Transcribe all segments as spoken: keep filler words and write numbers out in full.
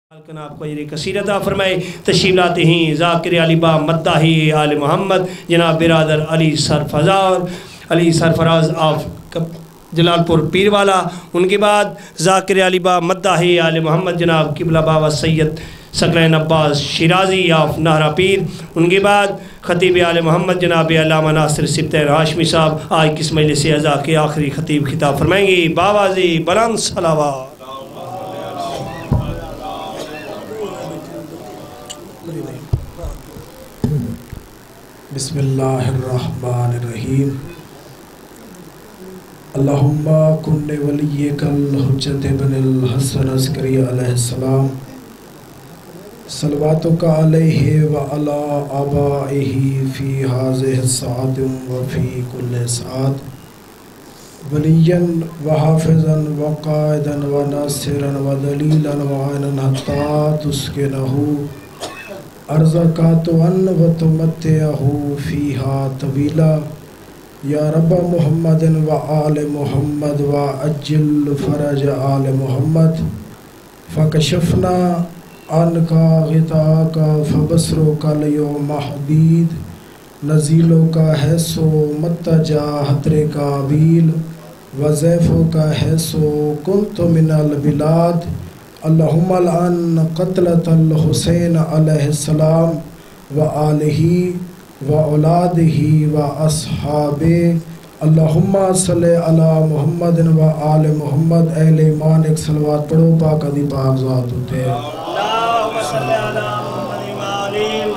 کن آپ کو اجر کثیر عطا فرمائے. تشریف لاتے ہیں ذاکر علی با مداحی آل محمد جناب برادر علی سرفراز علی سرفراز آف جلال پور پیر والا. ان کے بعد ذاکر علی با مداحی آل محمد جناب قبلہ بابا سید ثقلین عباس شیرازی آف نہرہ پیر. ان کے بعد خطیب آل محمد جناب علامہ ناصر سبطین ہاشمی صاحب آج کس مجلس اعزا کے آخری خطیب خطاب فرمائیں گے. باوازی بلند صلوات. بسم اللہ الرحمن الرحیم. اللہم کن ولیک الحجت بن الحسن عسکری علیہ السلام صلواتک علیہ وعلا آبائہ فی حاضہ الساعت وفی کل ساعت ولیا وحافظا وقائدا وناصرا ودلیلا وعینا حتی تسکنہ ارزقاتن و تمتعہ فیہا طویلا. یا رب محمد و آل محمد و اجل فرج آل محمد فکشفنا عنکا غطاکا فبصرکا لیوم حدید نزیلو کا حیثو متجا حتر کا بیل وزیفو کا حیثو کنت من البلاد. اللہم الان قتلت الحسین علیہ السلام و آلہ و اولادہ و اصحابہ. اللہم صلی علی محمد و آل محمد. اہل ایمان ایک صلوات پڑھو پاک ادھی پاک ذات ہوتے ہیں. اللہم صلی علی محمد و آل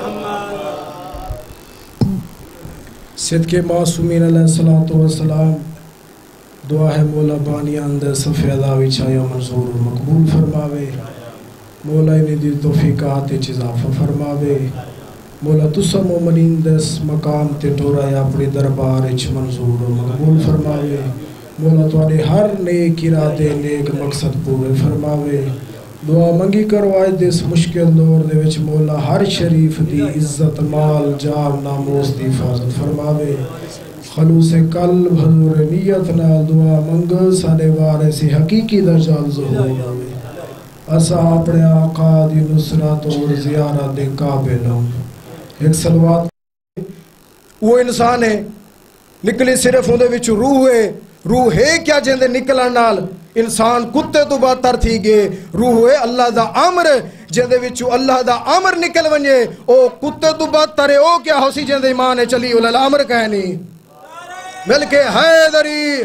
محمد. صدق معصومین علیہ السلام. دعا ہے مولا بانی اندر صفحہ علاوی چاہیا منظور و مقبول فرماوے. مولا انہی دی توفیقات اضافہ فرماوے. مولا تسا مومنین دس مقام تے ٹورا یا اپنی دربار اچ منظور و مقبول فرماوے. مولا توانے ہر نیک ارادے نیک مقصد پورے فرماوے. دعا منگی کرو آج دس مشکل دور دے وچ مولا ہر شریف دی عزت مال جان ناموس دی حفاظت فرماوے. خلوص قلب حضور نیت نال دعا منگ سانے وارث حقیقی درجال ظہور ہوئے. اسا اپنے آقا دی نصرت اور زیارت دے قابل ہوں. ایک صلوات. وہ انسان ہے نکلی صرف اندے وچ روح ہے. روح ہے کیا جندے نکلن نال انسان کتے تو بہتر تھی گئے. روح ہے اللہ دا امر جندے وچو اللہ دا امر نکل ونجے او کتے تو بہتر ہے. او کیا ہوسی جندے ایمان ہے چلی اولا الامر کہنی ملکے حیدری.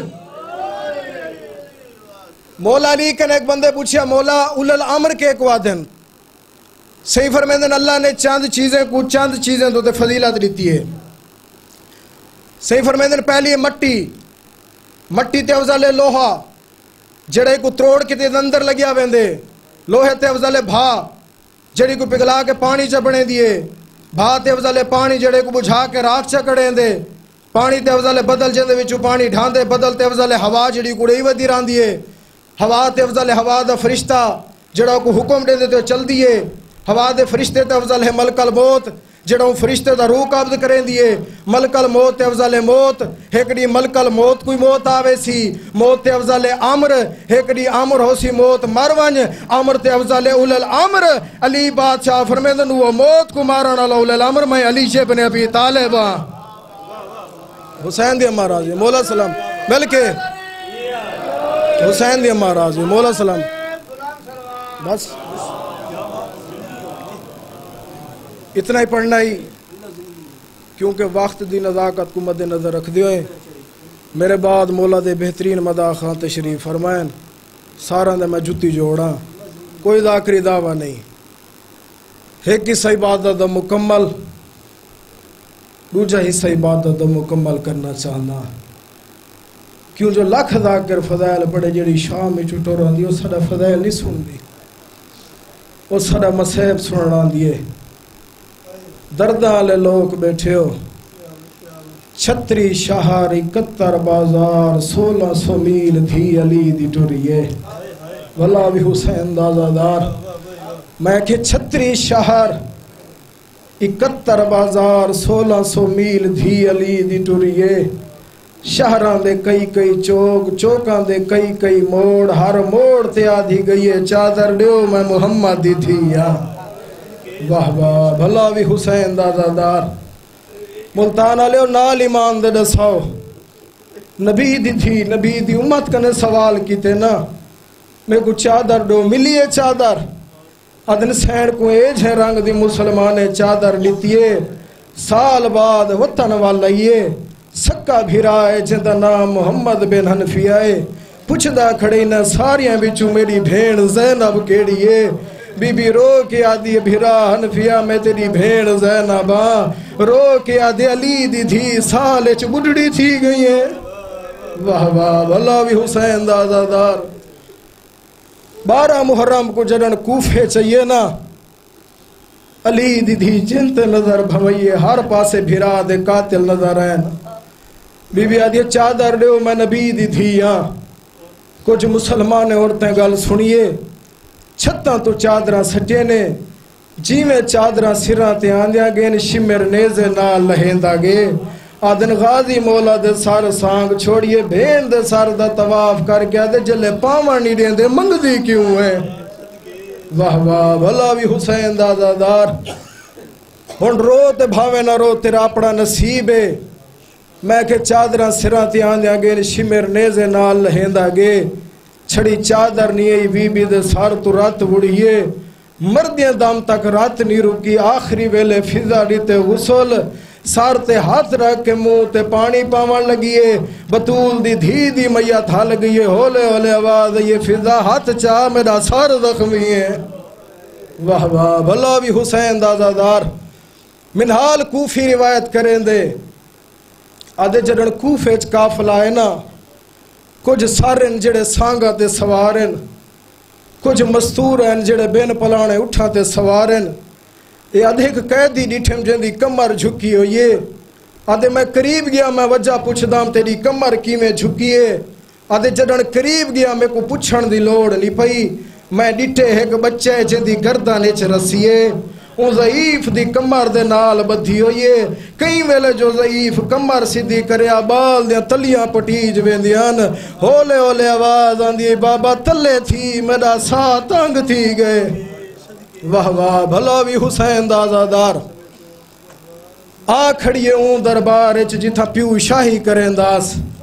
مولا علی کن ایک بندے پوچھیا مولا اول الامر کے ایک وادن صحیح فرمیندن اللہ نے چاند چیزیں کو چاند چیزیں تو تے فضیلت دیتی ہے. صحیح فرمیندن پہلی مٹی مٹی تے افضل لوہا جڑے کو تروڑ کے تے اندر لگیا ویندے. لوہے تے افضل بھا جڑی کو پگلا کے پانی چا بنے دیے. بھا تے افضل پانی جڑے کو بجھا کے راکھ چا کڑیں دے. پانی تے افضل بدل جندے وچو پانی ڈھاندے. بدل تے افضل ہوا جڑی کوڑی ودی ران دیے. ہوا تے افضل ہوا دا فرشتہ جڑا کو حکم دے دے تے چل دیے. ہوا دے فرشتے تے افضل ہے ملک الموت جڑا فرشتے دا روح قبض کریں دیے. ملک الموت تے افضل موت ایکڑی ملک الموت کوئی موت آوے سی. موت تے افضل عمر ایکڑی عمر ہو سی موت مرونج. عمر تے افضل اول الامر علی بادشاہ فرمیندن وہ موت کو مارن والا اول الامر میں علی ابن ابی طالب ہاں. حسین دی امار راضی مولا سلام ملکے حسین دی امار راضی مولا سلام. بس اتنا ہی پڑھنا ہی کیونکہ وقت دی نزاکت کو مد نظر رکھ دیوئے. میرے بعد مولا دے بہترین مداح خان تشریف فرمائن. سارا دے میں جتی جوڑا کوئی ذاکری دعویٰ نہیں. ایک حصہ عبادت دا مکمل دوجہ حصہ عبادت دا مکمل کرنا چاہنا. کیوں جو لکھ ذاکر فضائل پڑے جڑی شام میں چھٹو رہا دی وہ سڑا فضائل نہیں سن دی. وہ سڑا مسیب سن رہا دیئے. دردہ والے لوگ بیٹھے ہو. چھتری شہر اکتر بازار سولہ سو میل تھی علی دی ٹوریے. واللہ بھی حسین دازہ دار. میں کہ چھتری شہر اکتر بازار سولہ سو میل تھی علی دی ٹوریے. شہراں دے کئی کئی چوک چوکاں دے کئی کئی موڑ ہر موڑ تے آدھی گئی ہے چادر دیو میں محمد دی تھی یا واہ واہ بھلا بھی حسین دادا دار ملتان آلیو نال ایمان دے دساؤ نبی دی تھی نبی دی امت کنے سوال کیتے نا میں کو چادر دو ملیے چادر ادن سین کو ایج ہے رنگ دی مسلمانے چادر لیتیے سال بعد وطن والائیے سکا بھیرائے جندہ نام محمد بن حنفی آئے پچھدہ کھڑی نہ ساریاں بچو میری بھین زینب کیڑیے بی بی رو کے آدھی بھیرا حنفیہ میں تیری بھین زینب رو کے آدھی علی دی تھی سالے چ بڑھڑی تھی گئی ہے واہ واہ بھلا بھی حسین دادا دار بارہ محرم کو جڑن کوفے چاہیے نا علی دی تھی جنت نظر بھوئیے ہر پاسے بھیرا دے قاتل نظر ہیں بی بی آدھی چادر دیو میں نبی دی تھی یہاں کچھ مسلمان عورتیں گل سنیے چھتاں تو چادرہ سٹے نے جی میں چادرہ سرہ تے آندیاں گئے شمر نیزے نال لہندہ گئے آدن غازی مولا دے سار سانگ چھوڑیے بھین دے سار دا تواف کر کے آدھے جلے پاوان نہیں دیں دے منگ دی کیوں ہے واہ واہ بھلا بھی حسین دادا دار ہن رو تے بھاوے نہ رو تیرا اپنا نصیب ہے میں کہ چادرہ سرہ تے آندیاں گئے شمر نیزے نال لہندہ گئے چھڑی چادر نہیں ہے بی بی دے سار تو رات بڑھئے مردیاں دام تک رات نہیں رکی آخری ویلے فضا دیتے غسل سار تے ہاتھ رکھ کے منہ تے پانی پاوان لگیے بطول دی دھی دی میاں تھا لگیے ہولے ہولے آواز یہ فضا ہاتھ چاہ میرا سار زخمی ہے واہ واہ بھلا بھی حسین دادا دار منحال کوفی روایت کریں دے آدھے جڑن کوفے چ کافل آئے نا کچھ سارن جڑے سانگا تے سوارن کچھ مستور ہیں جڑے بین پلانے اٹھا تے سوارن یہ آدھے ایک قیدی ڈیٹھم جندی کمر جھکی ہوئیے آدھے میں قریب گیا میں وجہ پوچھ دام تیری کمر کی میں جھکیے آدھے جڑن قریب گیا میں کو پوچھن دی لوڑ نہیں پئی میں ڈیٹے ایک بچے جندی گردہ نیچ رسیے اون ضعیف دی کمر دے نال بدھی ہوئیے کئی ویلے جو ضعیف کمر سیدھی کریا بال دیاں تلیاں پٹیج ویندیاں ہولے ہولے آواز آندی بابا تلے تھی میرا سا تنگ تھی گئے واہ واہ بھلا بھی حسین دادا دار آ کھڑیے اون دربار اچ جتھا پیو شاہی کریں داس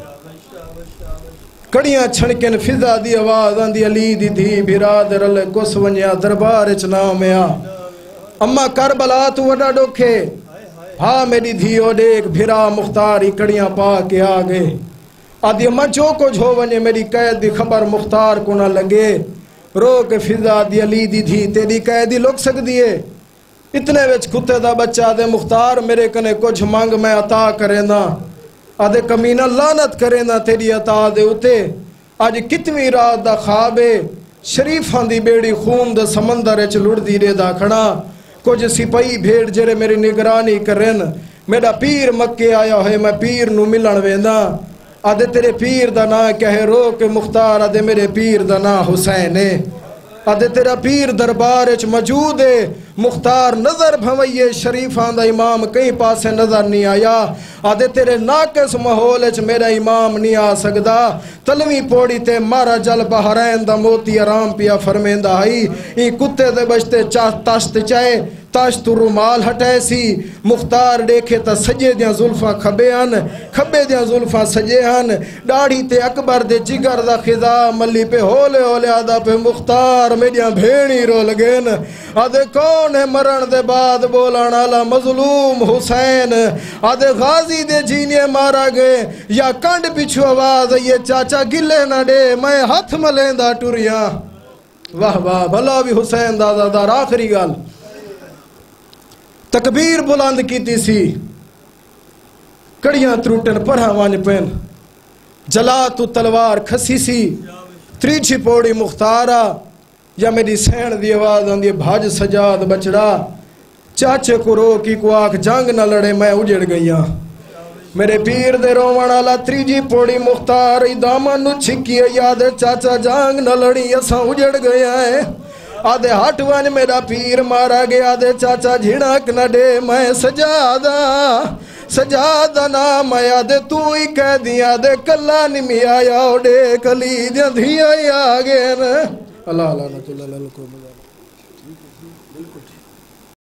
کڑیاں چھڑکن فضا دی آواز آندی علی دی دھی برادر اللہ کس ونیا دربار اچ نامیا اما کربلا تو وڈا ڈوکھے ہاں میری دھیو دیکھ بھرا مختاری کڑیاں پا کے آگے آدھی اما جو کچھ ہو ونجے میری قید دی خبر مختار کو نہ لگے رو کے فضا دی علی دی دھی تیری قیدی لوگ سک دیے اتنے وچ کتے دا بچہ دے مختار میرے کنے کچھ مانگ میں عطا کریں نا آدھے کمینہ لانت کریں نا تیری عطا دے اتے آج کتنی رات دا خوابے شریفان دی بیڑی خون دا سمندر اچ لڑ دی رے دا کھڑا کچھ سپاہی بھیڑ جرے میری نگرانی کرن میرا پیر مکے آیا ہے میں پیر نو ملن ویندہ آدھے تیرے پیر دا نا کہے رو کے مختار آدھے میرے پیر دا نا حسین ہے آدھے تیرا پیر دربار اچ موجود ہے مختار نظر بھوئیے شریفان دا امام کئی پاسے نظر نہیں آیا آدھے تیرے ناقص محول اچ میرا امام نہیں آ سکدا تلوی پوڑی تے مارا جل بحرین دا موتی آرام پیا فرمیندہ آئی این کتے دے بچتے چاہ تاشت چاہے تاش تو رومال ہٹائے سی مختار دیکھے تا سجے دیاں ظلفاں کھبے ہن کھبے دیاں ظلفاں سجے ہن ڈاڑھی تے اکبر دے جگر دا خضا ملی پہ ہولے ہولے آدھا پہ مختار میڈیاں بھیڑی رو لگین آدھے کون ہے مرن دے بعد بولان آلہ مظلوم حسین آدھے غازی دے جینے مارا گئے یا کنڈ پچھو آواز یہ چاچا گلے نہ دے میں ہاتھ ملیں دا ٹوریاں واہ واہ بھلا بھی حسین دادا دار آخری گال تکبیر بلند کیتی سی کڑیاں تروٹن پڑھا وان پین جلا تو تلوار کھسی سی تریچی پوڑی مختارا یا میری سین دی آواز آندی بھاج سجاد بچڑا چاچے کو رو کی کو آنکھ جنگ نہ لڑے میں اجڑ گئیاں میرے پیر دے روانہ لا تریجی پوڑی مختار دامن نو چھکی یاد چاچا جنگ نہ لڑی اساں اجڑ گیا ہے آدھے ہٹوان میرا پیر مارا گیا آدھے چاچا جھڑک نہ دے میں سجادہ سجادہ نام آیا دے تو ہی کہہ دیا دے کلا نمی آیا اوڈے کلی دیا دھیا ہی آگے نا اللہ اللہ نت اللہ اللہ کو مزا بالکل